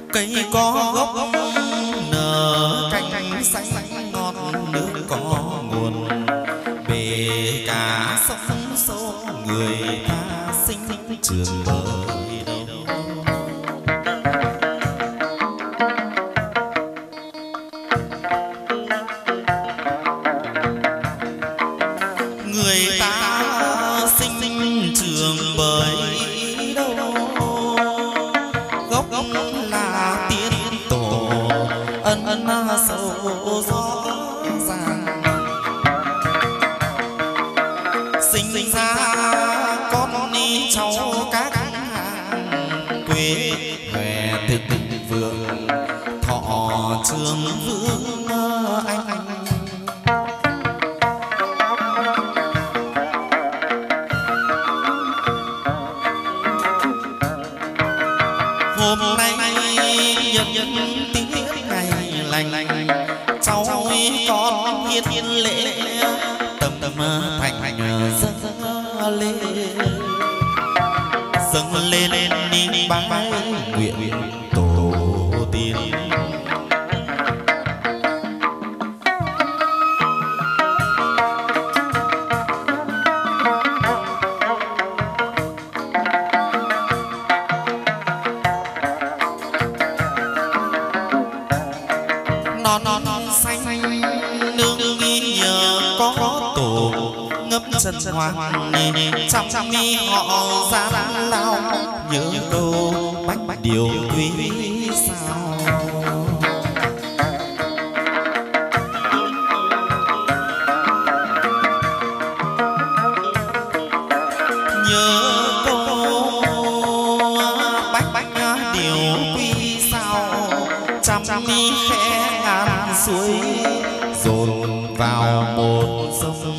Cây có gốc nở cành xanh ngọt, nước có nguồn bể cả sông sâu, người ta sinh trường bơi đâu. Người ta sinh trường bơi đâu, gốc là tiên tổ ân sâu rõ ràng. Sinh ra con đi cháu các hàng quê về thịnh vượng, thọ trường vương anh. Hôm nay nhân tiết ngày lành, cháu con hiến lễ tầm thành dâng lên đi bái nguyện tổ tiên. Non xanh nương nghi nhờ có tổ, ngấp chân hoàng trăm mi họ ra lao, nhớ câu bách điều quý sao. Nhớ câu bách điều quý sao, trăm mi khẽ ngàn suối dồn vào một sông.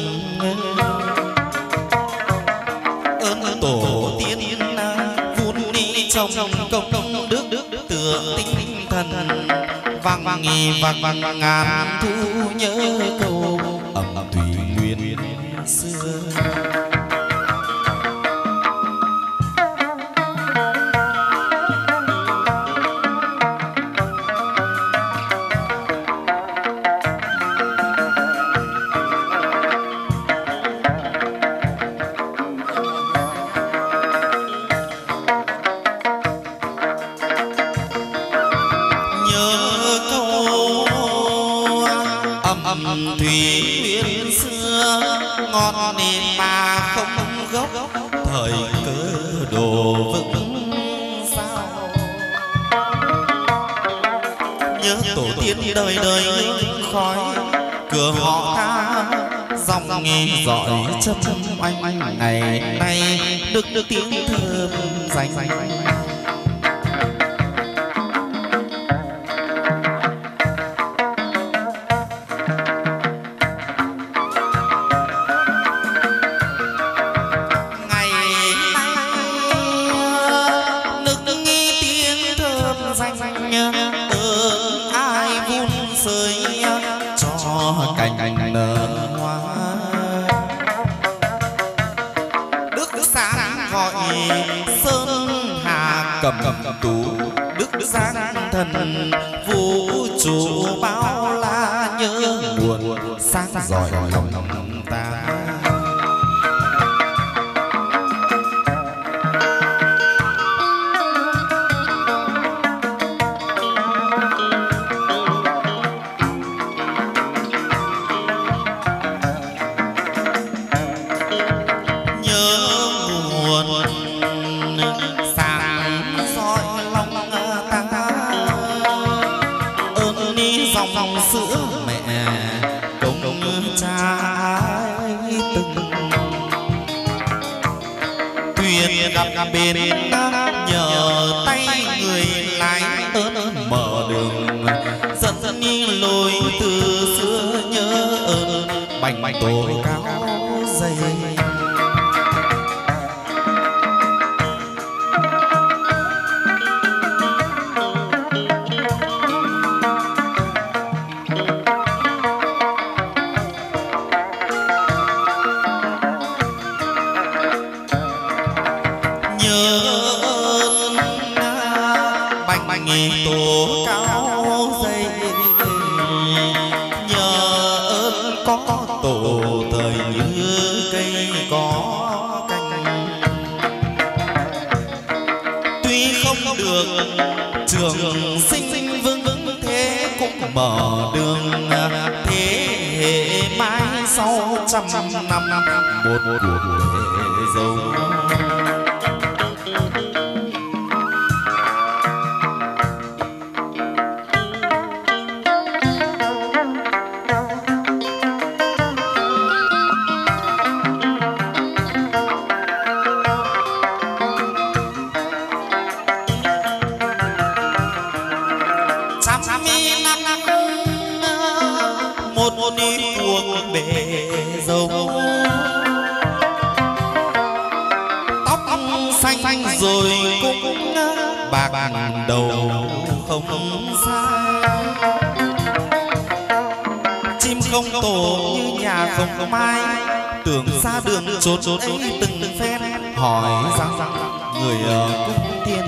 Ơn tổ tiên vun đi trong công đức tựa tinh thần, vang ngàn thu nhớ câu ẩm thủy nguyên xưa. Thủy nguyên xưa ngọt nên mà không gốc, thời cơ đồ vững sao. Nhớ tổ tiên đời đời khói, cửa họ ta dòng nghe dọi châm anh ngày nay được tiếng thơm danh. Cành nở hoa đức sáng gọi sơn hà cầm tú, đức sáng thần vũ trụ bao la, nhớ buồn sáng giỏi lòng ta. Dòng sữa mẹ công cha từng thuyền gặp bên nhờ tay người lái ơn mở đường, dần đi lối từ xưa nhớ ơn bành tổ cao dày. tổ cao dày, nhờ ơn có tổ thời như cây có cành. Tuy không được trường sinh vững thế cũng mở đường thế hệ mãi sau trăm năm một cuộc hệ dấu. Một đi cuộc bể dâu, tóc xanh rồi cũng bạc đầu không xa. Chim không tổ như nhà không mai, tưởng xa đường trốn ấy từng phen hỏi rằng người cung thiên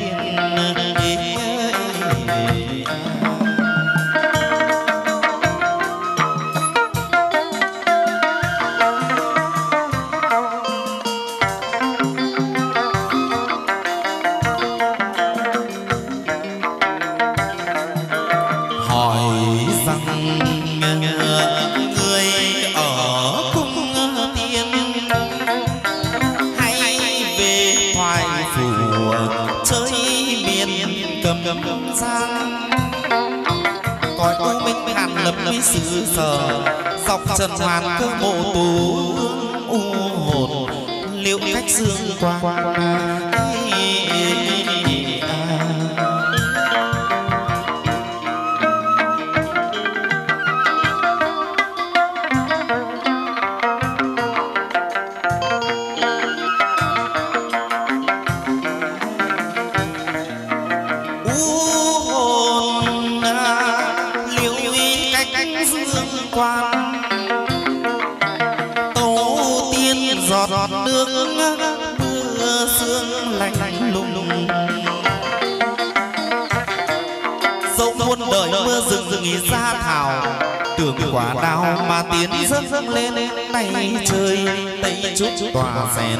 cõi u minh hàn lập xứ sở, dọc trần hoàn cơ mộ tù u hồn liệu cách dương quang. Giọt nước mưa sương lạnh lùng, dẫu muôn đời mưa rừng nghĩ ra thảo, tưởng quả đào mà tiến dâng lên tay trời tây trúc tỏa rèn.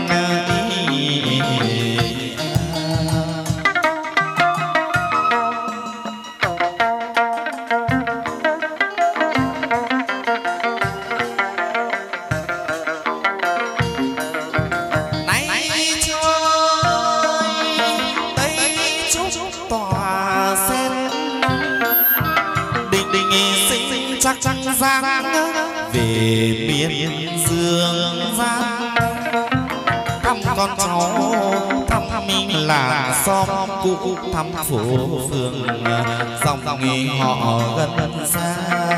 Chắc giang về miền dương gian, thăm con cháu thăm mình là xóm cũ, thăm phố phường dòng nghề họ gần xa.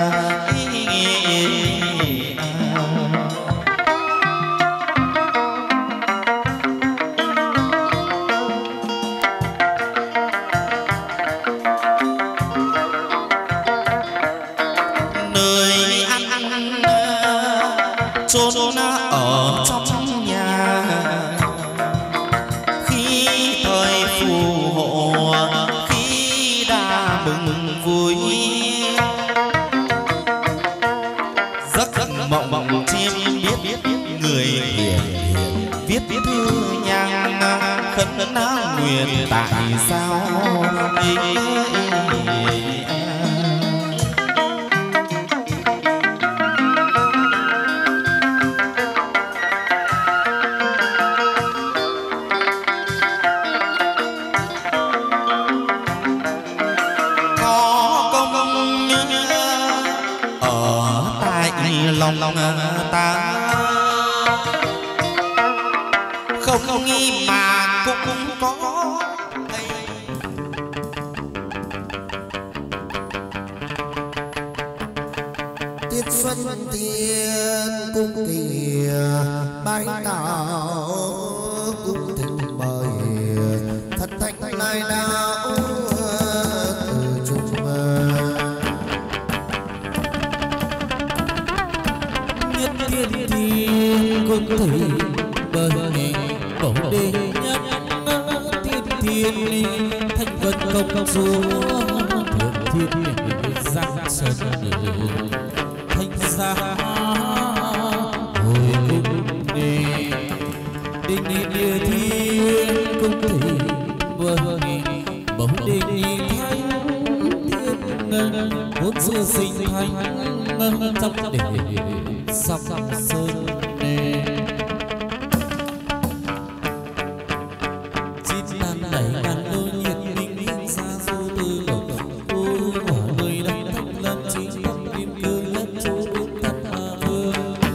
Chốn ở trong nhà khi thời phù hộ, khi đã mừng vui giấc mộng chiêm biết người hiền viết thư nhang khấn nguyện tại sao lòng ta không nghi mà cũng có tiết xuân tiên cung kìa bái tạo cung thịnh mời thật thanh lai đạo từ trung thiên cung thủy bờ bổ đê nhắc thiên thanh vân công chúa thiên giang sơn thanh gia hồi cung đi đình địa thiên cung thị vâng bóng đình thanh thiên vốn xưa sinh thanh trong để sắp sơn nè chín đàn đẩy đàn đôi nhiệt tình xa xôi từ đầu ôi quả người đang thắp lên chín tâm kim cương lớp chỗ đứng thắp ma vương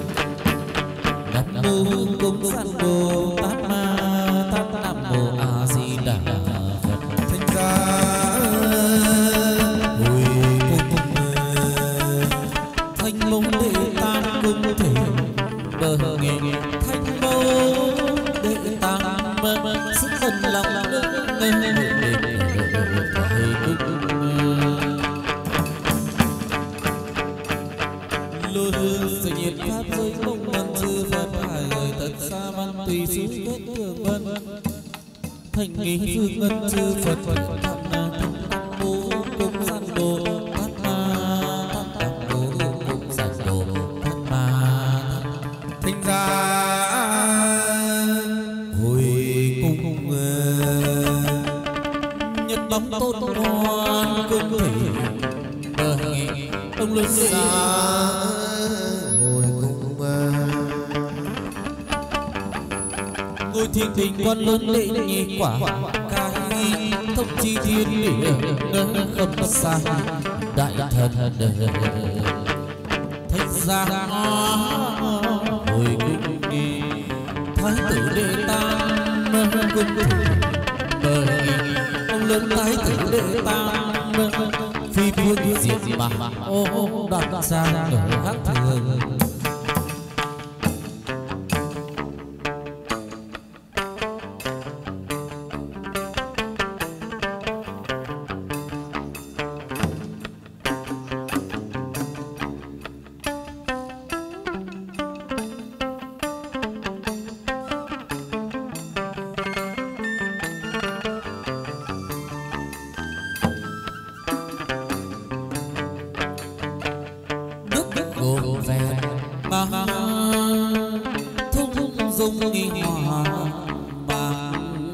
nam mô cung san đồ tát ma tát nam mô a di đà phật thanh gia hồi cung thanh mông đệ tam cung thể bờ nghệ thanh mâu đệ tam sức phần lòng nước nên lôi hương sự nhiệt pháp giới mông văn sư pháp hải người tận xa văn tùy xứ kết thường vân thành nghi phương ngân chư phật thăm na thăm bố cung san đồ thăm ma thăm bố cung san đồ thăm ma thanh gia hồi cung nhật bóng tôn ngoan cung thể bờ nghị ông lớn xa hồi cung ngôi thiên đình quan lớn lễ nhị quả cái thông chi thiên địa không xa đại thần thanh gia hồi cung đi thái tử đệ tam cung thủ bờ nghị ông lớn thái tử đệ tam phi vương diệt mà ô đặt sang ở khác thường dung nghi hòa mà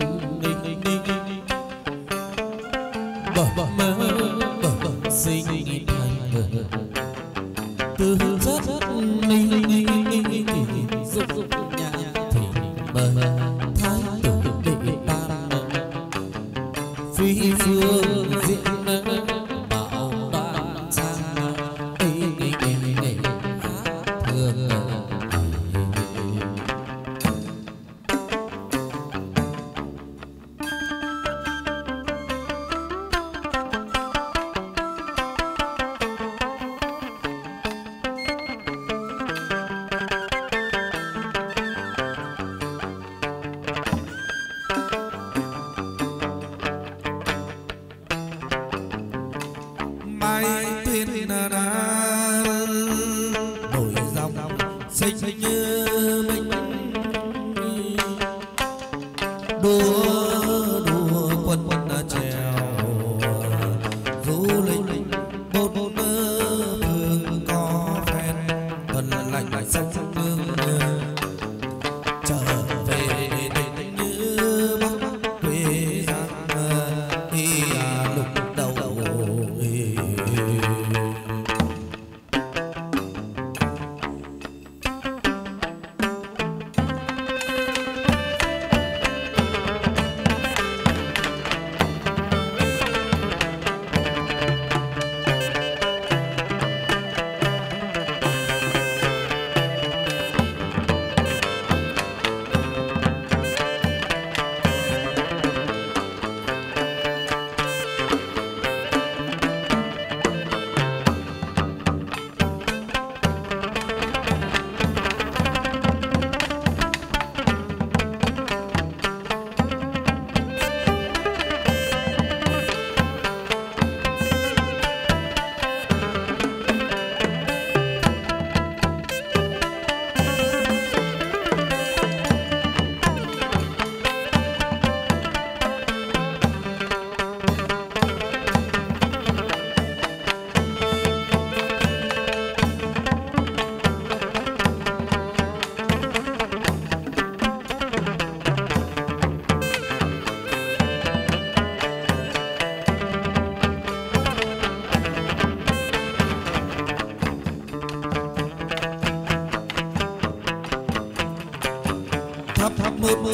bờ mơ sinh thành từ chất dục nhà thì bờ thái tử đệ tam phi phương diện bảo toàn sang ấy thường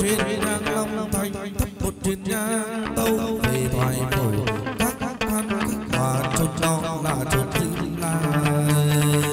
trên nhang long thành, thấp một trên nhang tâu về thoại khẩu các quan các hòa chốn đó là chốn giữ lại.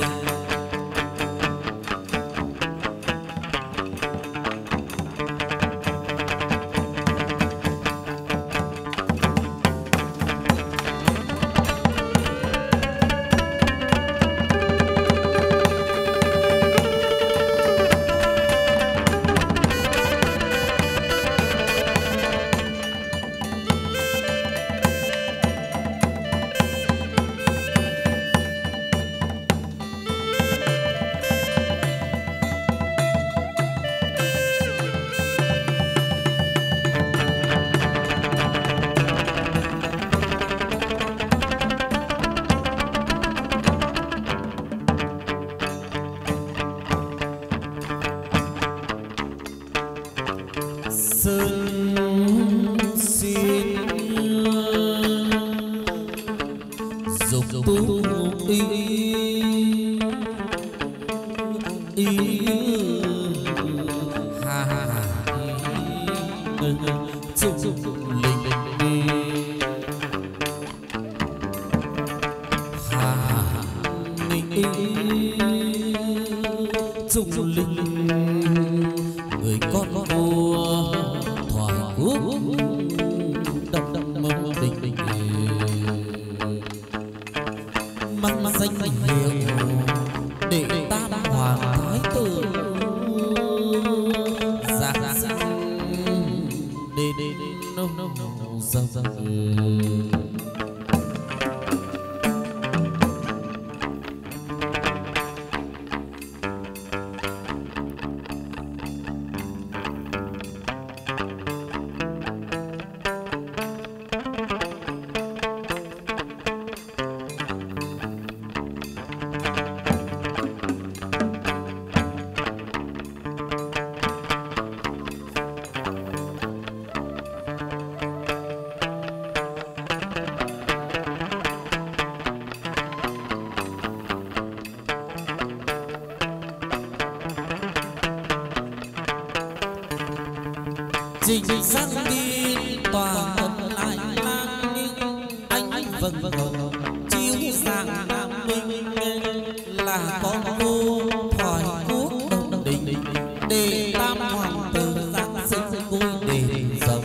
Trình sang đi tòa hận lại lang anh vâng chiếu sang nam minh là có cô thoại quốc đồng đình để tam hoàng tử giáng sinh vui đền rộng.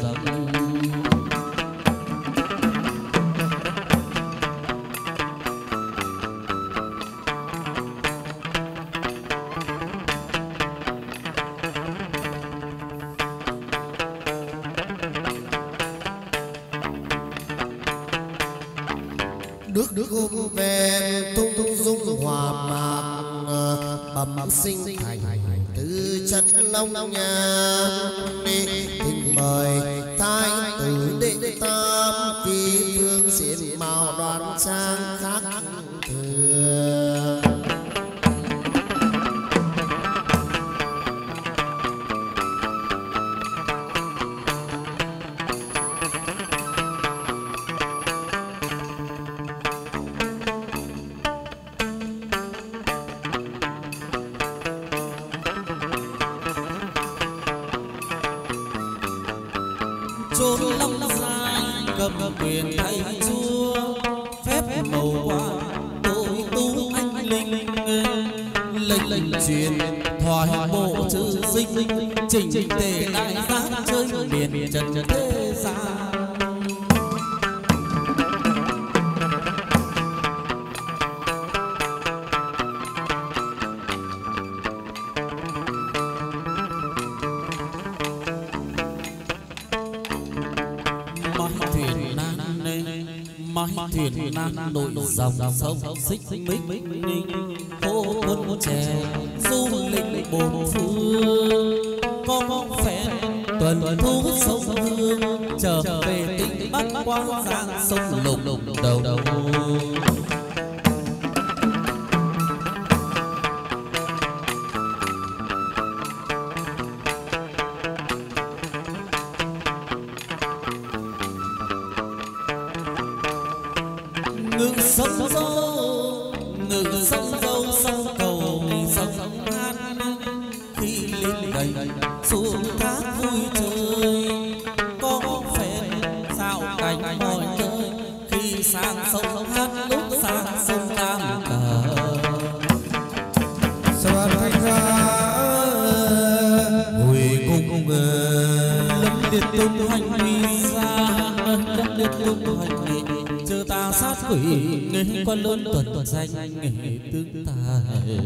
Nước hôm về tung dung hòa mạc bẩm sinh thành từ chất long nhà thỉnh mời thái tử đệ tam vì phương diện màu đoan trang khác thường. chốn long dài cầm quyền thay chúa phép màu hoa tội tu anh linh lệnh truyền thoại bộ chữ sinh chỉnh tề đại giác chơi miền trần thế gian. Mái thuyền nan nội dòng sông xích mích hô quân trẻ du lịch bốn phương có phen tuần thu sông hương trở về tỉnh Bắc qua giang sông lục đầu ngự sông dâu sông cầu sông hát khi lên gầy xuống thác vui sang sông hát lúc sang sông cam cờ Sao thanh ra hồi cung lâm liệt tung hành huy ra lâm liệt tung hành nghị chờ ta sát quỷ nghề quan lớn tuần danh nghề tướng tài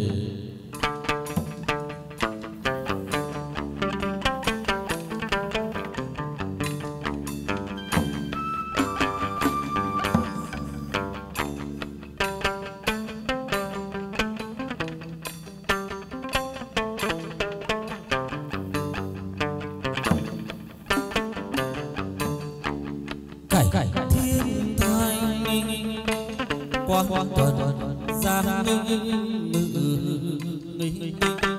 thiên thai quang tuần giang ngự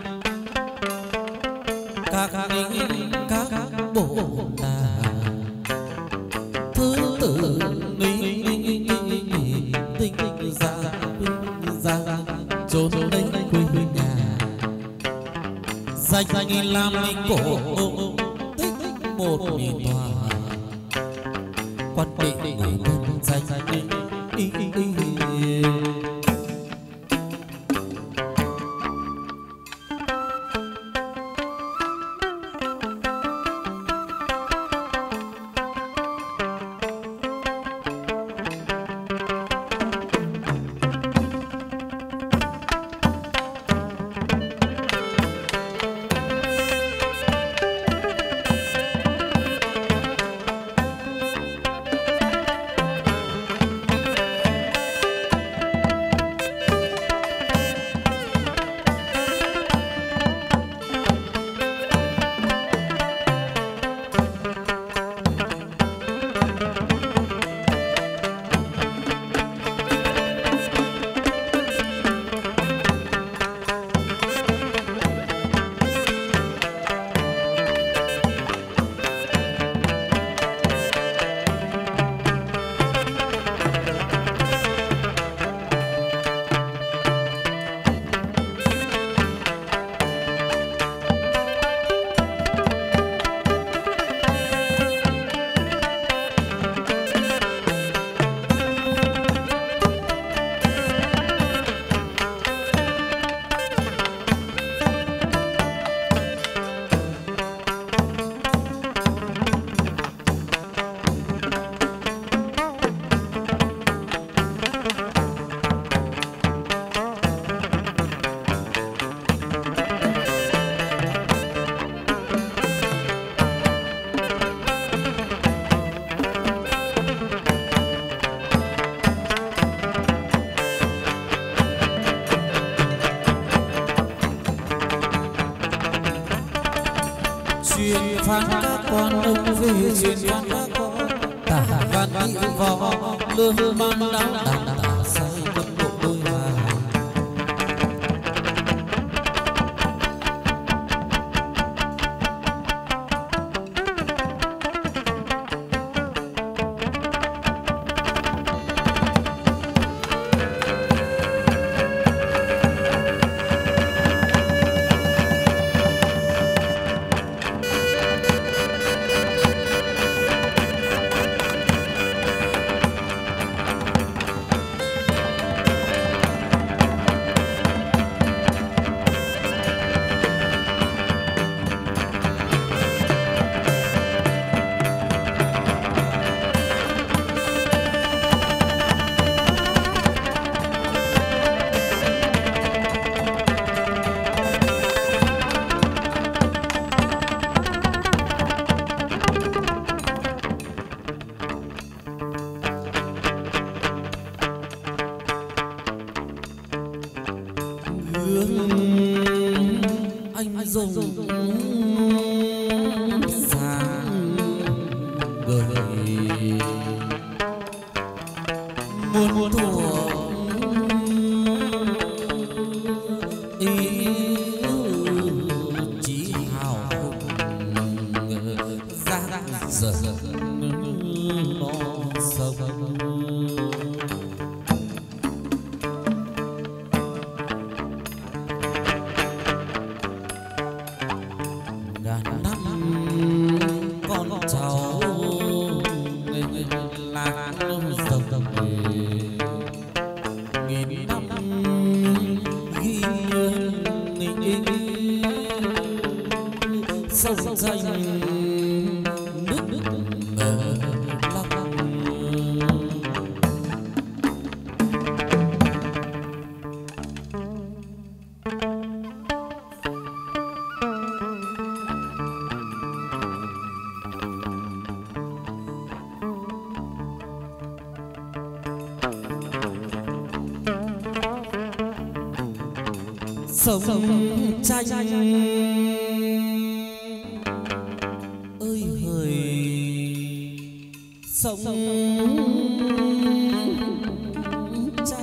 các bộ đà thứ tự tinh ra trốn lấy quê nhà danh làm cổ tích một tòa quan định người thân danh truyền phán các quan ông về truyền phán các con tả văn bị vò lương mang đáo tả say quân bộ đôi vàng anh dùng sáng gửi muôn thuở ý chí hào ra giờ nó sông sông xanh nước lặng. Sông tranh ơi hời, sông tranh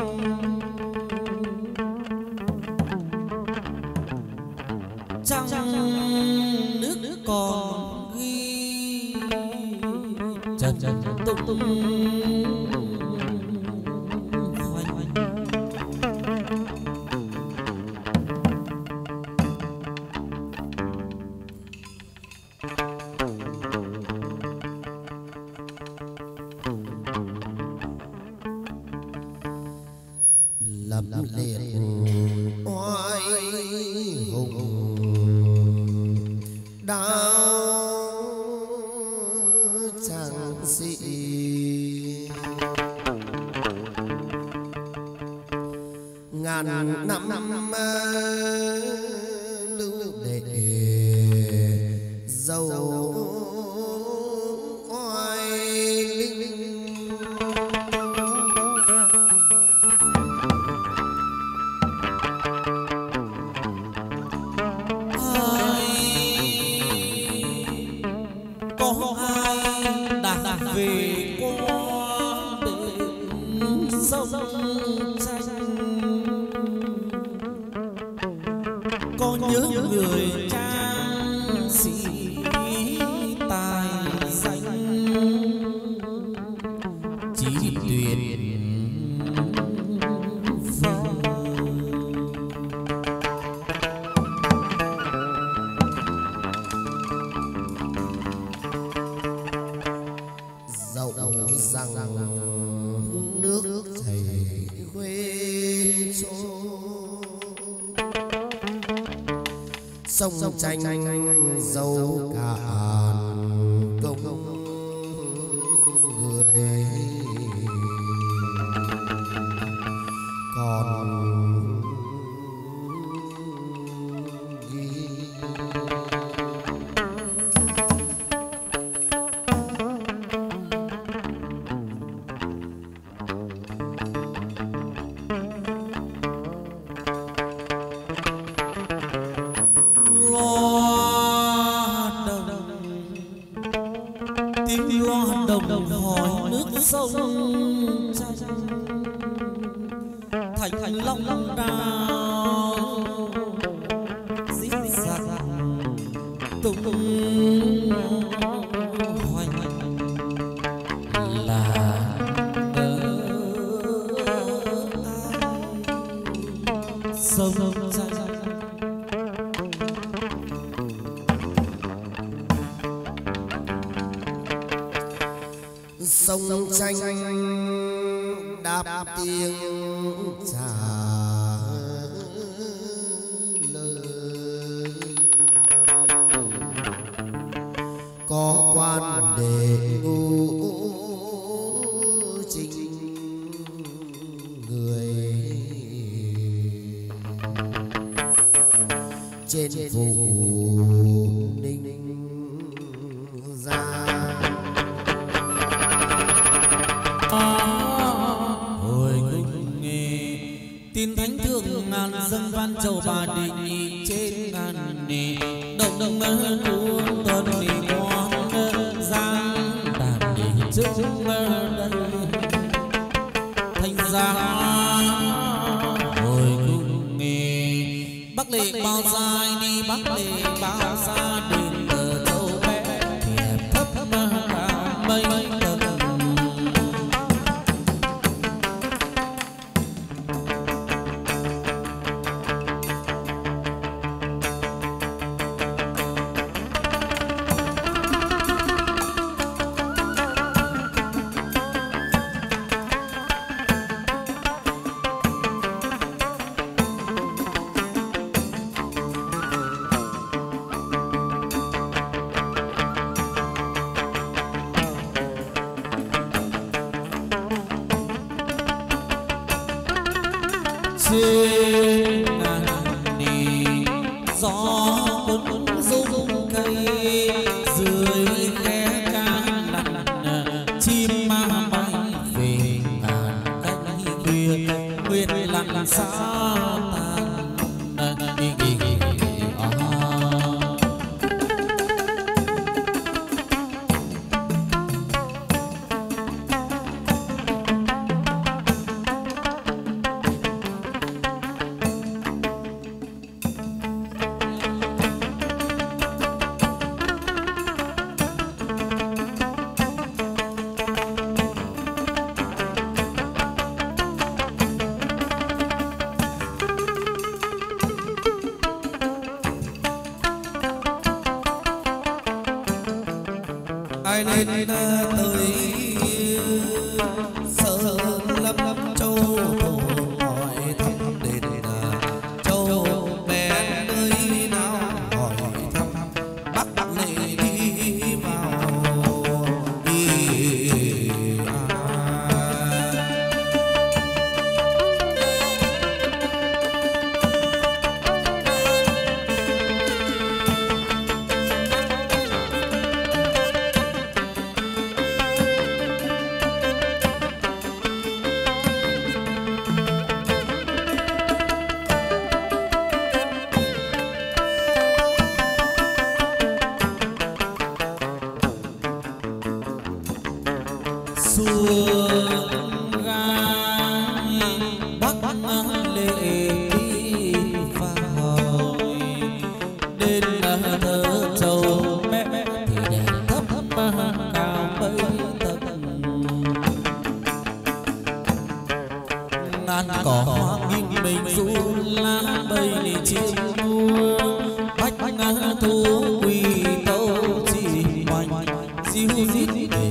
trong nước còn ghi chân tung lẫm liệt oai hùng đao chẳng sĩ ngàn năm lưu đệ dầu oai linh. Về qua bên sông tranh có nhớ người trang sĩ tài danh chỉ tuyệt dẫu rằng nước chảy quê trôi sông tranh dâu cạn công người còn ghi. Tiếng loa đồng hỏi nước sông thành long đào rít rạc tung hoành là sông sông tranh đáp tiếng trả lời có quan để ngũ chính người trên phủ Ninh ra. Hồi cung nghe tin thánh thượng ngàn dâng văn châu bà định trên ngàn nề động mơ cuốn tuần đi quán giang đàn đi trước đây thành ra. Hồi cung nghe bắc lệ bao dài đi bắc lệ bao xa đến bờ châu bé thì đẹp thấp cả mây tầng. trên ngàn đi gió vẫn rung cây dưới khe cá lặn chim ma bay về ngàn cánh khuya nguyệt lặn xa tan ai lên tới Sơn Lâm Châu hỏi thăm đền Châu bé nơi nào hỏi thăm Bắc lệ đi vào xuông gai Bắc lệ đi vào đến thơ Châu mẹ thì đèn thấp cao mấy tầng ngàn cỏ hoa nghìn mình du lá bay đi chiêm muông bách thu quỳ tâu chỉ hoành diêu dít để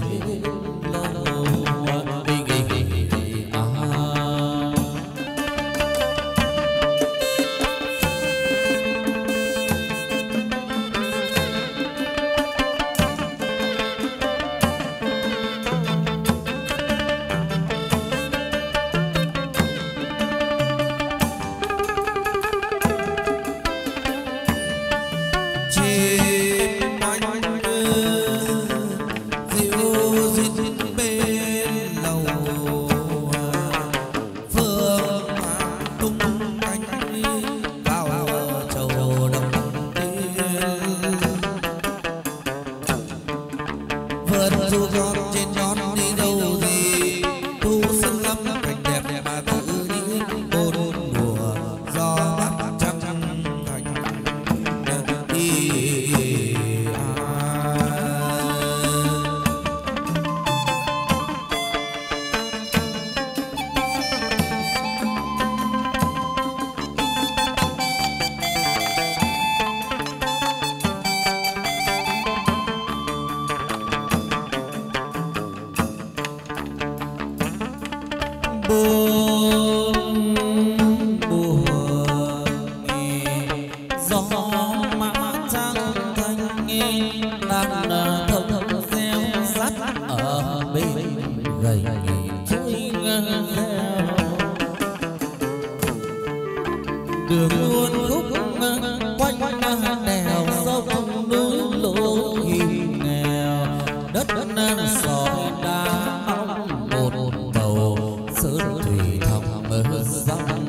đường muôn khúc quanh đèo sông núi lỗ hiểm nghèo đất sỏi đá một bầu sơn thủy thòng dòng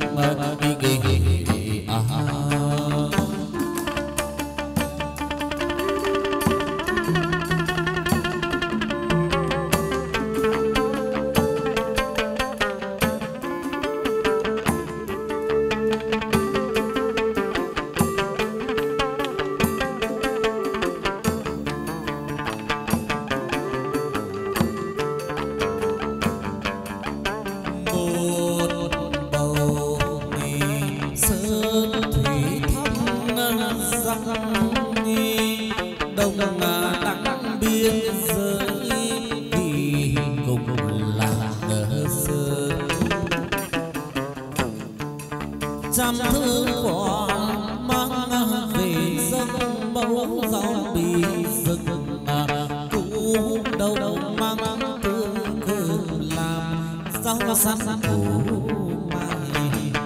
trăm thương quả mang về sông mẫu rau bì rừng cũ đâu mang tương cơm làm rau sắn củ mai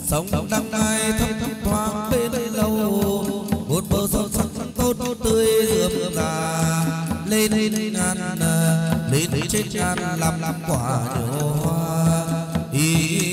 sông đăng ai thấp thoáng bên lâu, một bờ sông sắc tốt tươi rượm rà, lên ngàn lên trên ngàn làm quả nhiều hoa ý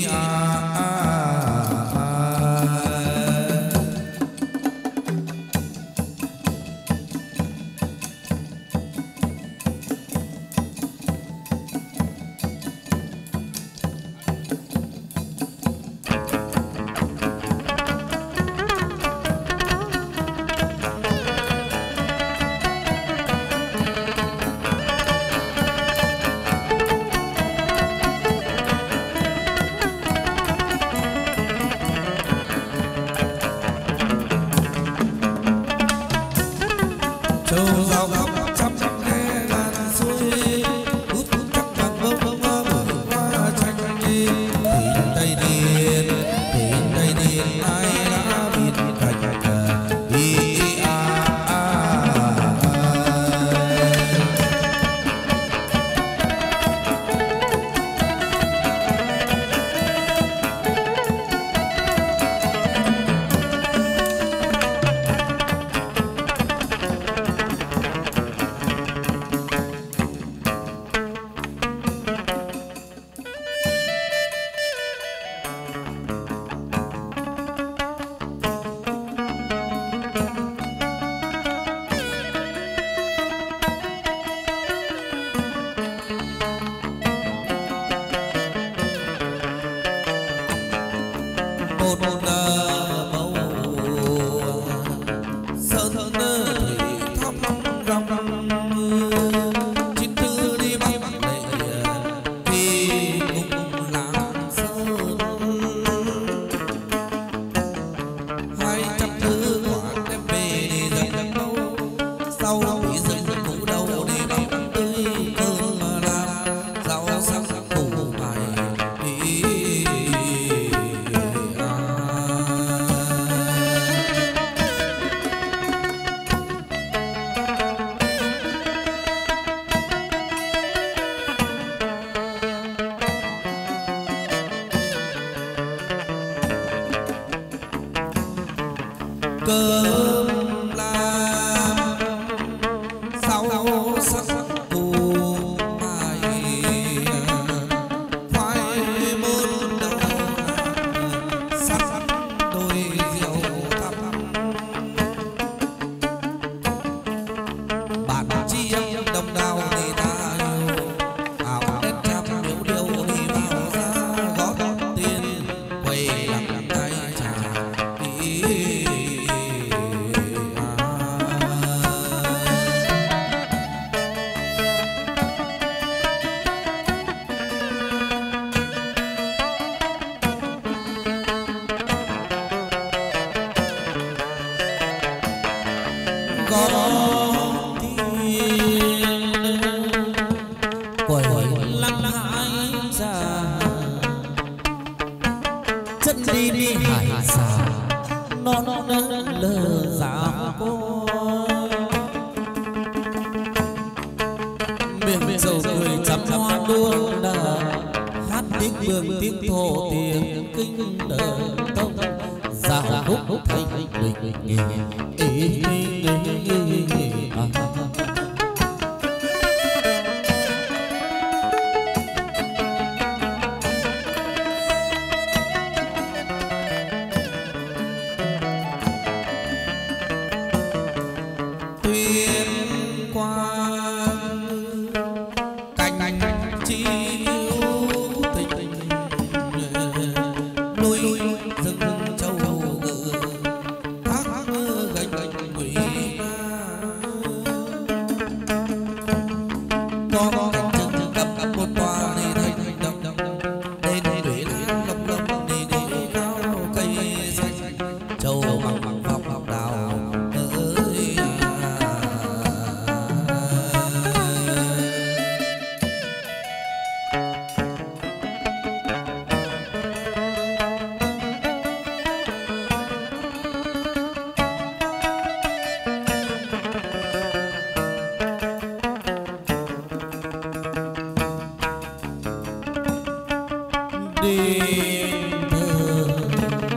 đền thờ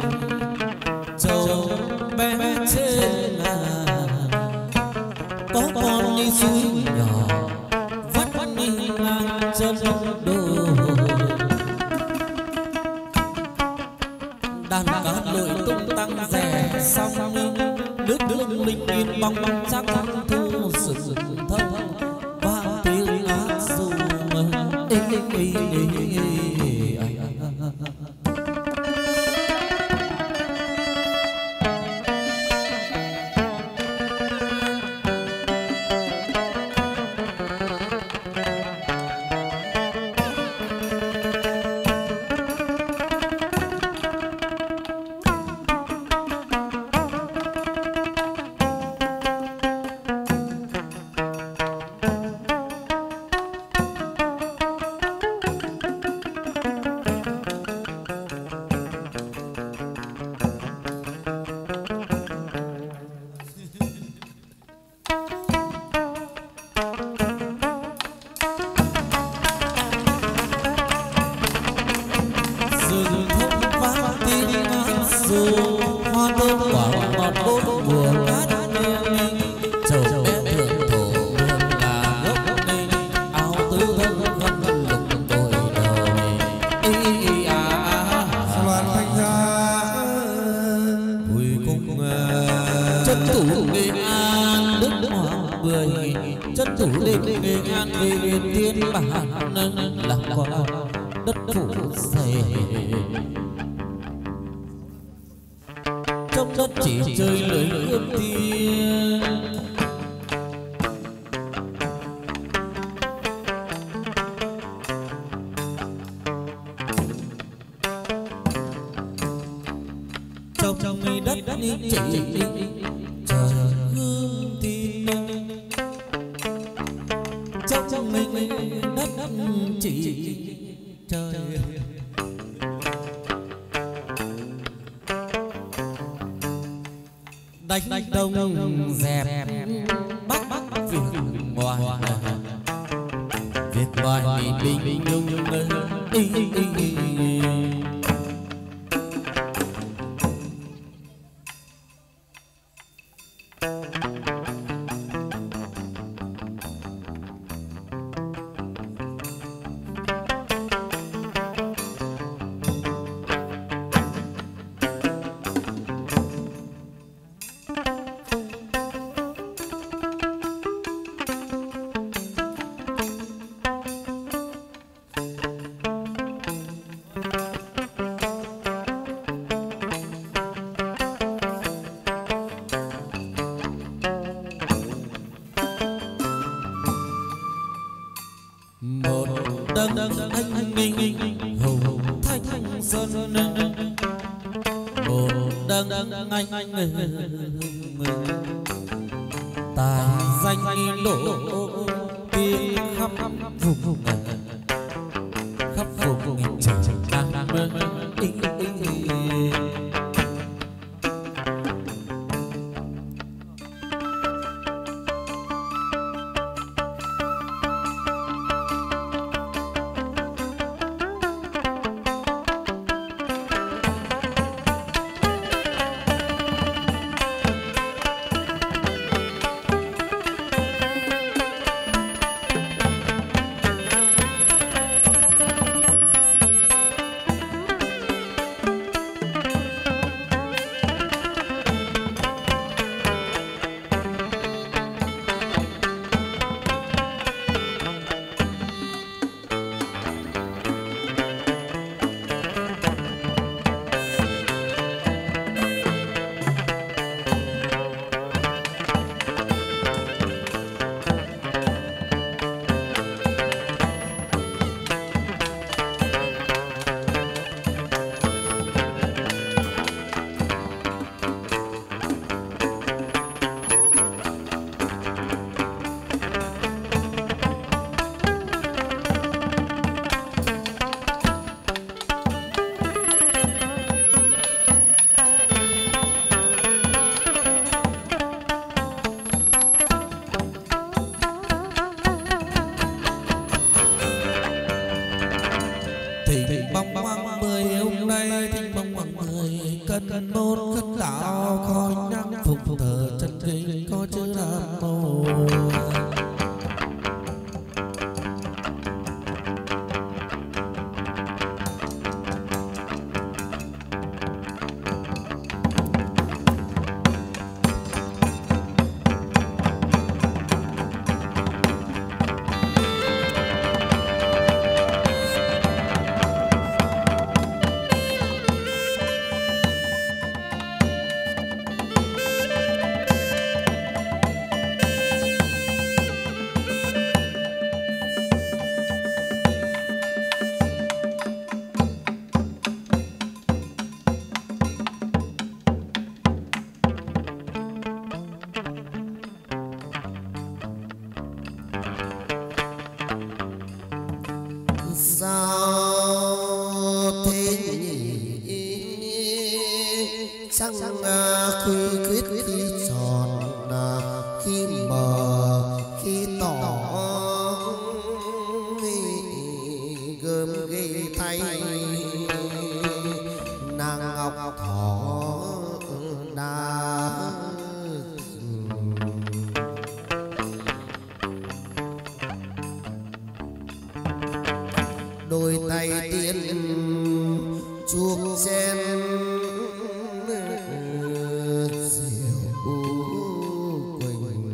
con đi suối nhỏ vắt đi ngang chân đô đàn cá lội tung tăng rè sóng nước lưng linh yên bong bong chắc thu sừng thơm vang tiếng hát ru đánh đông dẹp bắc việc ngoài bình nhung tài danh độ tiếng khắp vùng khắp vùng chẳng cần một khất đạo khói nhang phục thờ chân kinh có chữ nam mô. trăng khuy khuyết khi tròn khi mờ khi tỏ gươm ghi thay nàng ngọc thỏ đá đôi tay tiên chuông sen diệu quỳnh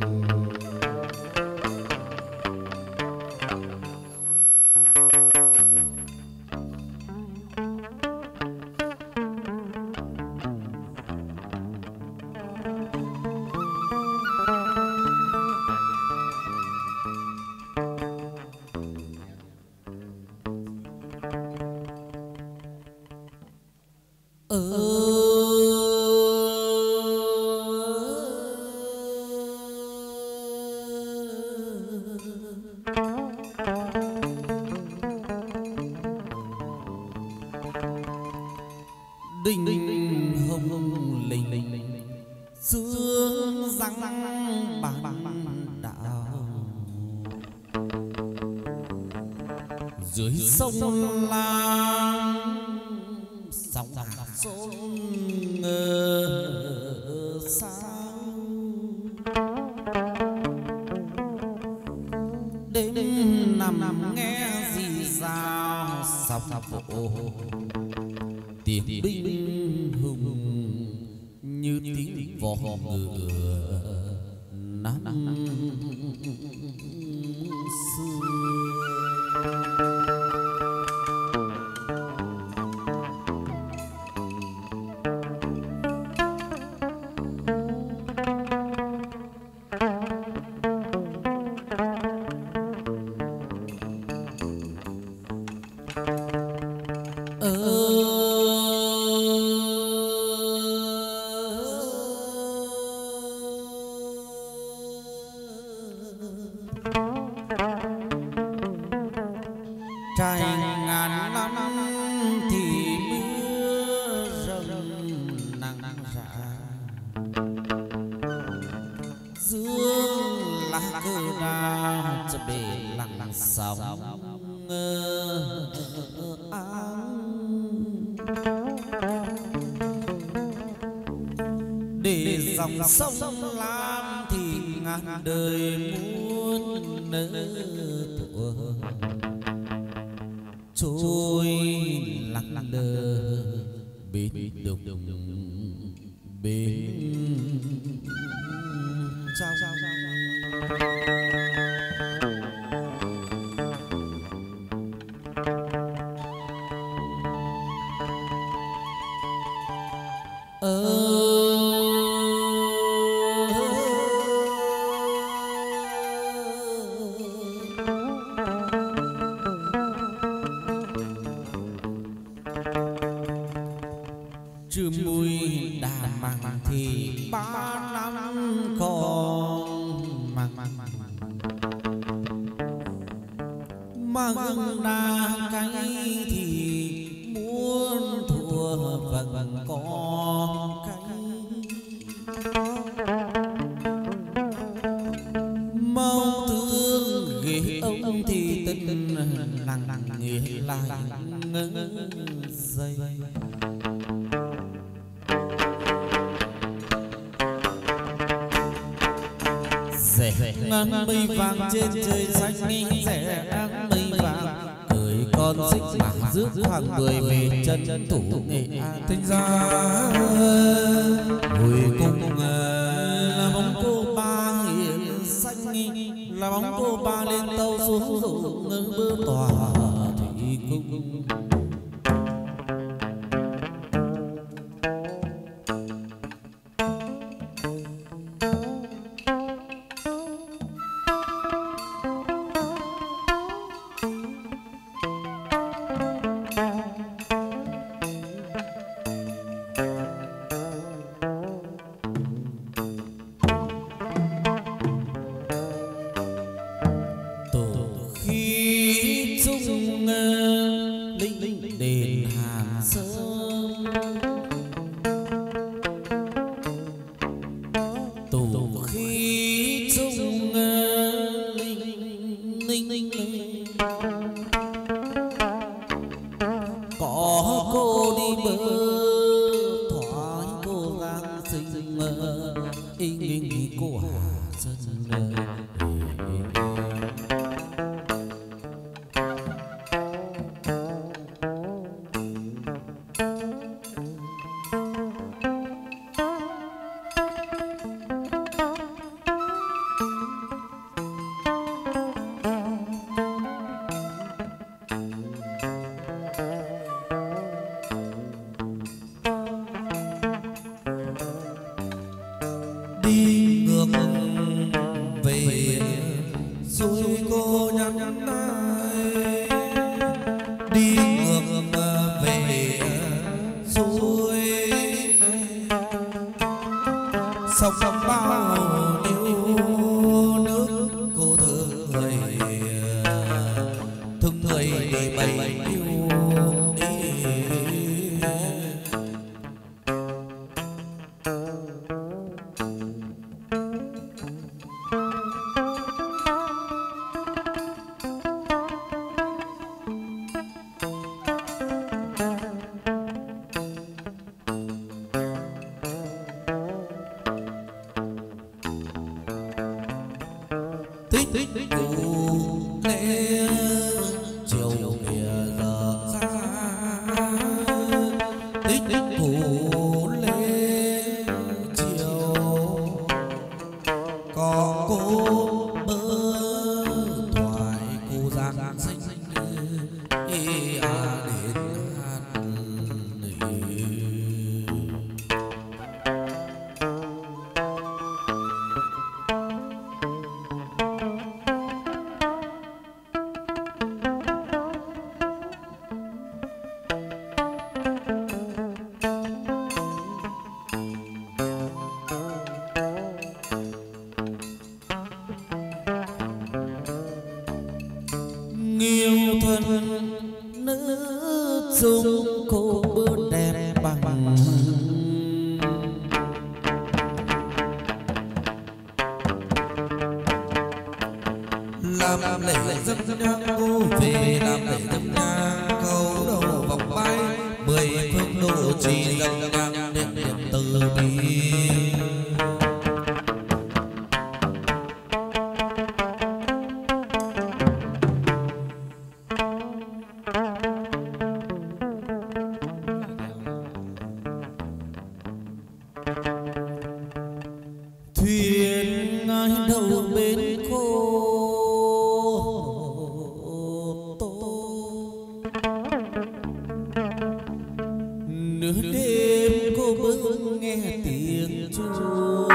đinh hồng linh sương răng bản đạo dưới sông Lam sóng sông sao đêm nằm nghe rì rào sóng vỗ tiếng binh hùng như tiếng vó ngựa năm xưa. Trải ngàn năm thì mưa rầm nắng rã dương lá cờ đa cho bể lặng sóng để dòng sông Lam thì ngàn đời muôn nở thuở trôi lặng lờ bên đồng bên trao chưa mùi đàn màng thì ba năm còn màng đà cay thì muốn thua vẫn còn cay mau thương ghế ông thì tình lặng nghĩa lại ngỡ dây rẻ ngàn mây vàng trên trời xanh rẻ áng mây vàng cười con xích bạc rước khoảng 10 về chân thủ nghệ an thanh ra hồi cùng là bóng cô ba hiền xanh là bóng cô ba lên tàu xuống rụng ngưng bơ tòa thủy cung linh rồi cô nhắn lại đi ngược về rồi sông bao nhiêu nước cô thương người đi bấy nhiêu tích cụ lễ chiều kìa giờ ra tích cụ lễ chiều có cô bơ thoại cô giang xinh đến hàn nghiêu thân nữ dung cô bướt đẹp bằng làm lễ dân nhang cô về làm lễ dân nhang câu đầu vòng bay 10 phương độ trì dân nhang đến điểm từ bi thuyền ngay đầu bên cô tô nửa đêm cô bước nghe tiếng chuông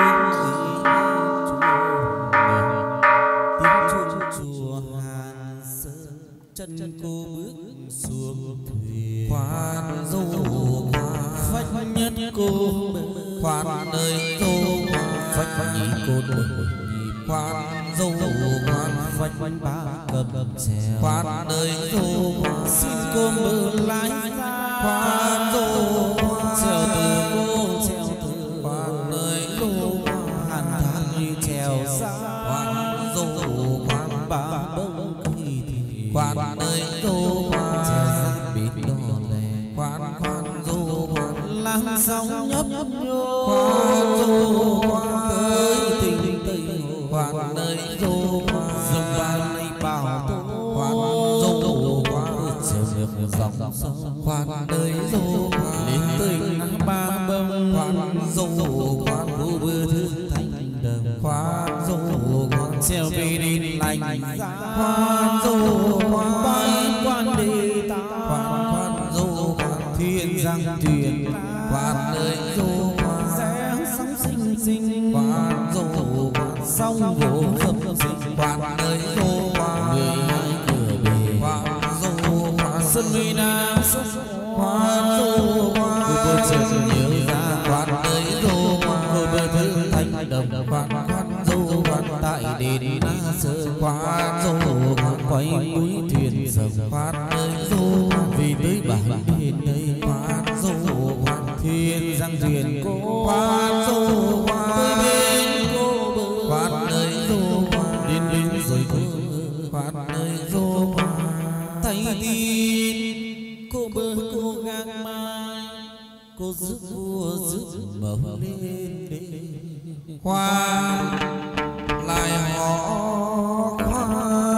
chùa Hàng Sơn chân cô bước xuống thuyền khoan dâu phách nhất cô khoan nơi dâu phách nhị cô khoan dâu khoan phách ba cầm xèo khoan nơi dâu xin cô mở lái khoan dâu xèo từ cô xèo từ khoan nơi dâu hàn thang như trèo xa khoan dâu khoan ba bông kỳ thì khoan nơi dâu trèo xa biết đò lè khoan dâu lang sóng nhấp nhô khoan dâu tới tình tình khoan nơi dâu dòng ba này bảo khoan dâu chiều nước dòng sông khoan nơi dâu đến tình ba bông khoan dâu khoan cô bơ thư thành đồng khoan dâu treo về đến lành khoan dâu bay quan đề khoan dâu thiên giang thuyền khoan nơi dâu sẽ sóng xinh xinh khoan dâu sông vỗ dập dình khoan nơi dâu người hai cửa bề khoan dâu sân mi nam khoan dâu cô chợt nhớ ra khoan nơi dâu cô bơ thư thành đồng khoan dâu tại đền Na Sơn khoan dâu quay mũi thuyền sầm khoan nơi dâu vì tới bản đền đây khoan dâu thiên giang thuyền cô khoan dâu tới bên cô bờ khoan nơi dâu đến bên rồi cô khoan nơi dâu thấy tin cô bờ cô gác mai cô rước vua rước màu lên khoan lại họ khoan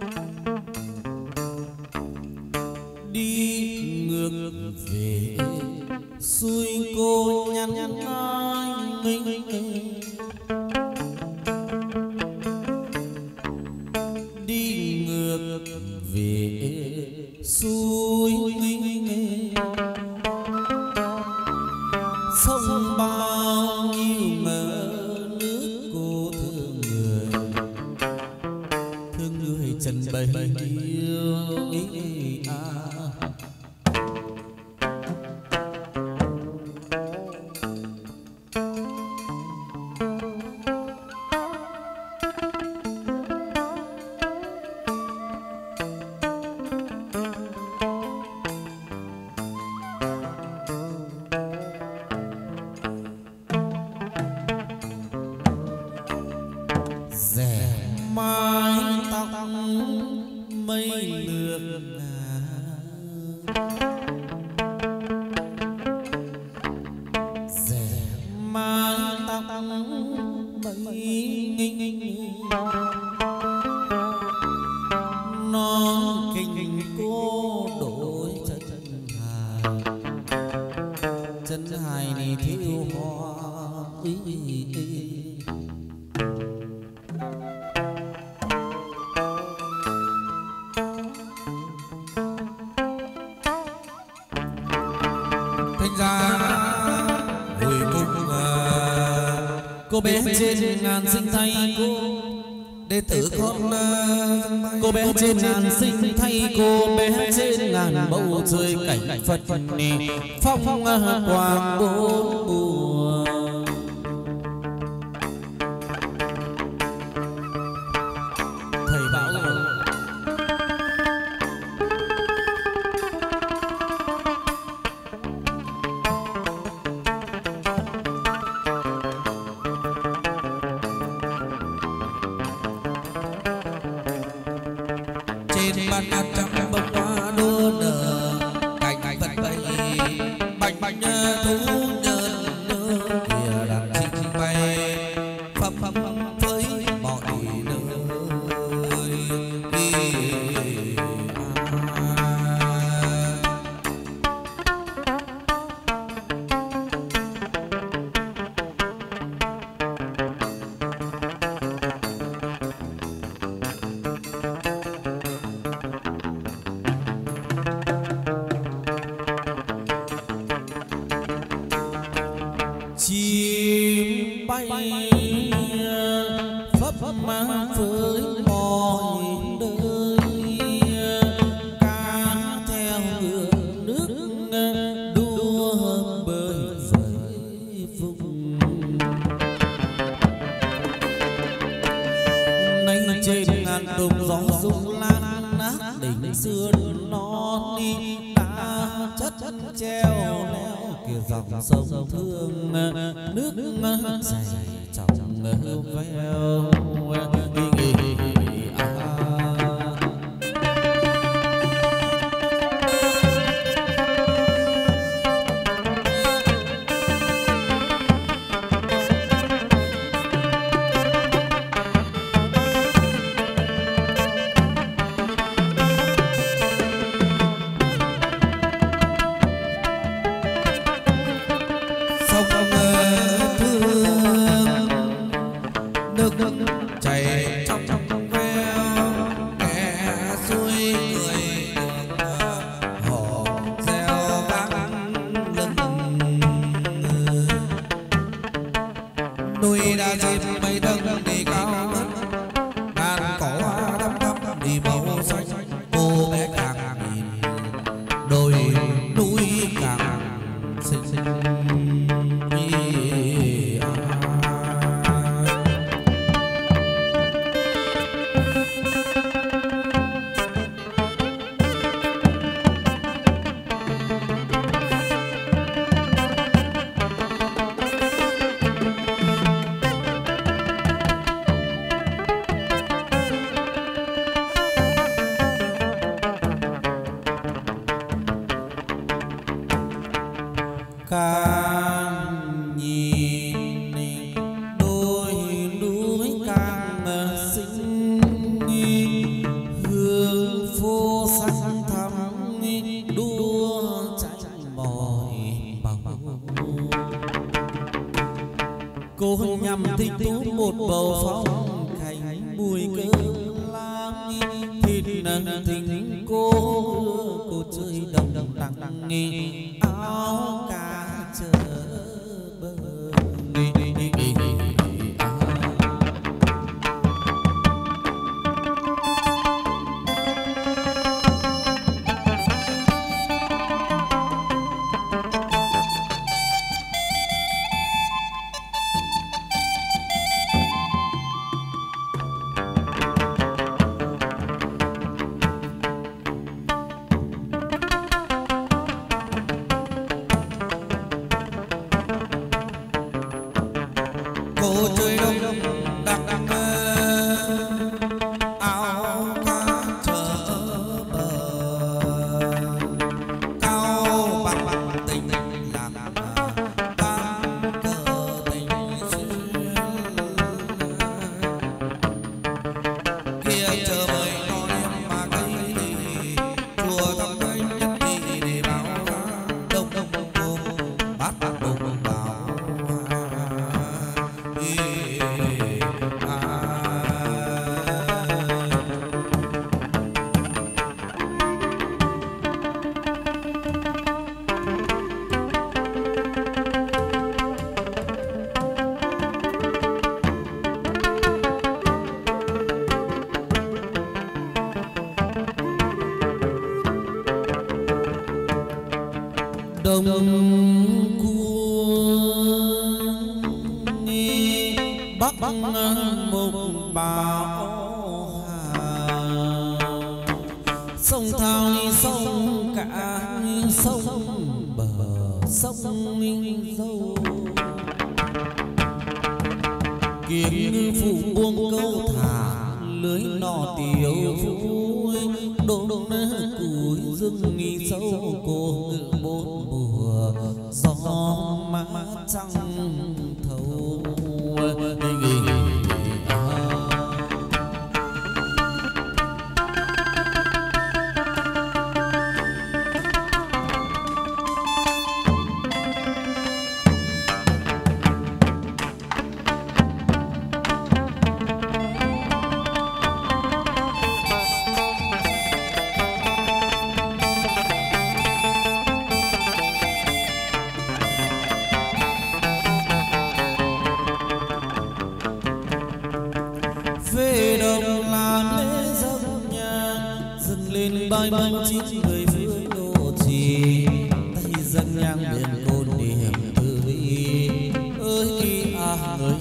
đi ngược về xuôi cô nhắn anh đi ngược về xuôi sông bao nhiêu mơ nước cô thương người trần bày yêu cô bé trên ngàn sinh thay cô đệ tử con cô bé trên ngàn sinh thay cô bé trên ngàn bầu trời cảnh Phật phong quang bốn mùa thầy bảo rồi trăm bông hoa đua nở cảnh vật bay bành thú nhân kìa đàn chim bay phấp với mọi nơi chim bay phấp mang với mọi nơi ca theo ngược nước đua bơi với vùng nay trên ngàn đồng gió rung lan nát đỉnh sườn non đi đã chất treo leo kia dòng sông thương nước dài trong veo chảy trong veo kẻ xuôi người hò reo vang lưng núi đã dịp mây đông đi cao ngất ngàn cỏ hoa đắm đắm đi màu xanh cô bé càng nhìn đồi núi càng xinh xinh Cô nhằm thích tú một bầu phong cành mùi cơm lam thịt nâng thình cô chơi đồng đắng nghi áo cá chờ bờ đông cuông bắc mục bảo hà sông thao sông cả sông bờ sông dâu kiếm phụ buông câu thả lưới nọ tiểu vui đổ củi rừng nghi sâu cô ngự bốn mùa gió mát trăng thấu bài bông chín người phương đồ trì tay dân nhang đền côn niệm từ bi ơi ơi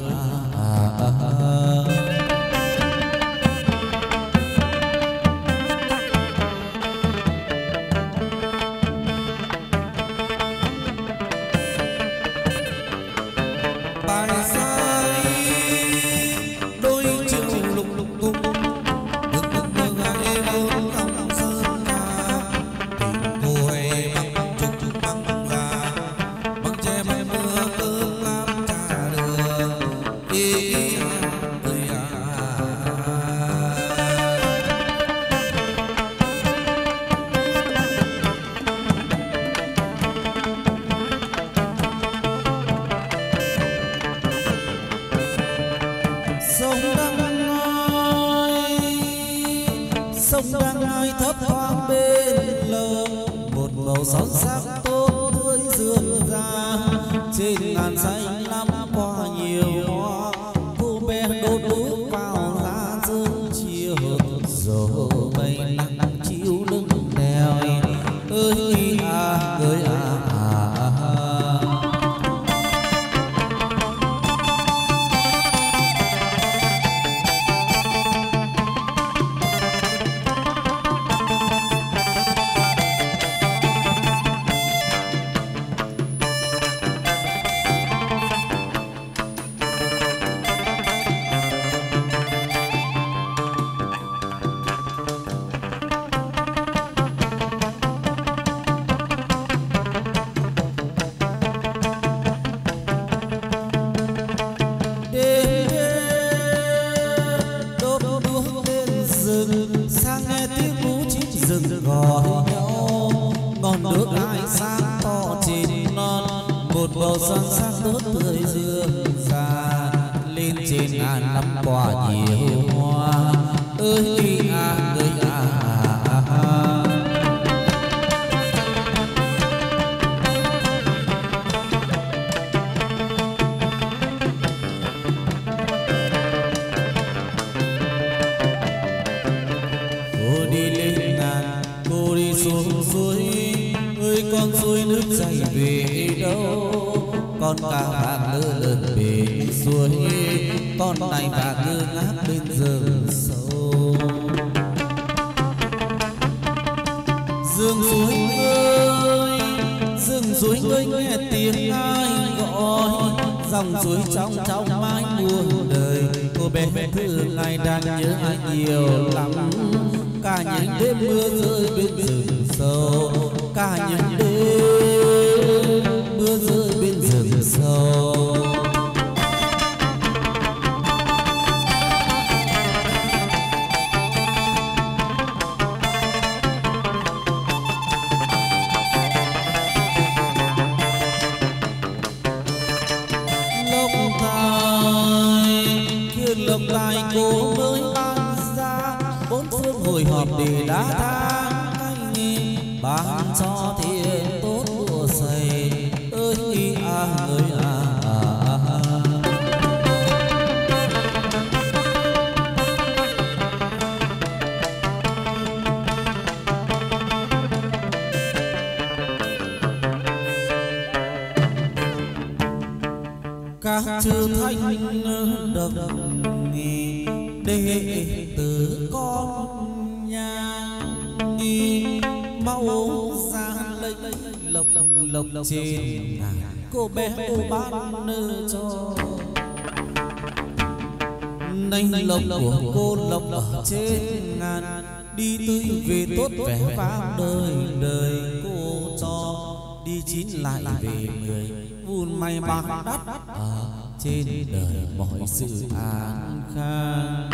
bài sai đôi chiều lục lục cung sông đang ai thấp thoáng bên lờ một màu son sắc tốt tươi rượm ra trên ngàn xanh năm qua nhiều hoa cô bé đốt đuốc vào lá dương chiều rồi mây nắng chiếu lưng đèo ơi ơi sang nghe tiếng cú chim rừng gọi nhau ngọn đuốc ai sáng to trên non một bầu sáng sắc tốt tươi dương ra lên trên ngàn năm quả nhiều hoa ơi à ơi à. Cô đi lên ngàn, cô đi xuống suối, ơi con suối nước chảy về đâu? Con cá vàng lơ lửng bên suối, con này vàng ngơ ngác bên rừng sâu. Dương suối ơi nghe tiếng ai gọi, dòng suối trong trong mãi muôn đời. Cô bé thương ngày đang nhớ ai nhiều lắm, cả những đêm mưa rơi bên rừng sâu, cả những đêm mưa rơi bên rừng sâu. Lộc tài cô mới ban ra, bốn phương hồi họp để đá thang anh ban cho thiện tốt của thầy ơi à ơi à. Các chư thanh độc đệ tử con nhà mau ra lệnh lộc trên cô bé cô ban cho nanh lộc của cô lộc ở trên ngàn đi tươi về tốt vẻ vang đời đời. Cô cho đi chín lại về 10 vun may bạc đắt ở trên đời mọi sự an khang.